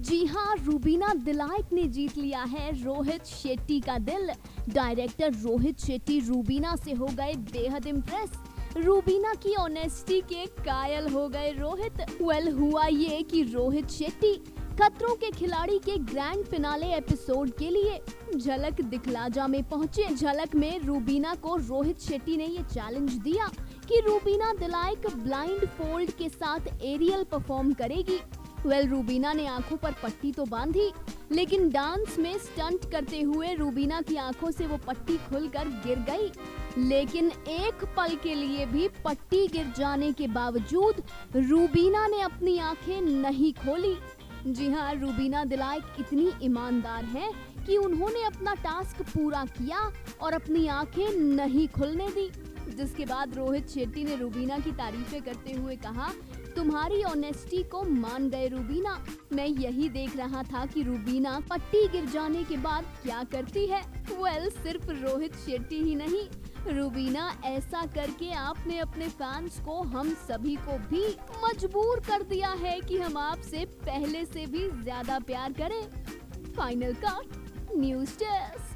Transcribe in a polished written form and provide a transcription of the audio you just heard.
जी हाँ, रूबीना दिलाइक ने जीत लिया है रोहित शेट्टी का दिल। डायरेक्टर रोहित शेट्टी रूबीना से हो गए बेहद इम्प्रेस। रूबीना की ऑनेस्टी के कायल हो गए रोहित। हुआ ये कि रोहित शेट्टी खतरों के खिलाड़ी के ग्रैंड फिनाले एपिसोड के लिए झलक दिखलाजा में पहुंचे। झलक में रूबीना को रोहित शेट्टी ने ये चैलेंज दिया कि रूबीना दिलाइक ब्लाइंड फोल्ड के साथ एरियल परफॉर्म करेगी। रूबीना ने आंखों पर पट्टी तो बांधी, लेकिन डांस में स्टंट करते हुए रूबीना की आंखों से वो पट्टी खुलकर गिर गई। लेकिन एक पल के लिए भी पट्टी गिर जाने के बावजूद रूबीना ने अपनी आंखें नहीं खोली। जी हाँ, रूबीना दिलाइक इतनी ईमानदार हैं कि उन्होंने अपना टास्क पूरा किया और अपनी आंखें नहीं खुलने दी। जिसके बाद रोहित शेट्टी ने रूबीना की तारीफें करते हुए कहा, तुम्हारी ऑनेस्टी को मान गए रूबीना। मैं यही देख रहा था कि रूबीना पट्टी गिर जाने के बाद क्या करती है। सिर्फ रोहित शेट्टी ही नहीं, रूबीना ऐसा करके आपने अपने फैंस को, हम सभी को भी मजबूर कर दिया है कि हम आपसे पहले से भी ज्यादा प्यार करें। Final cut news desk.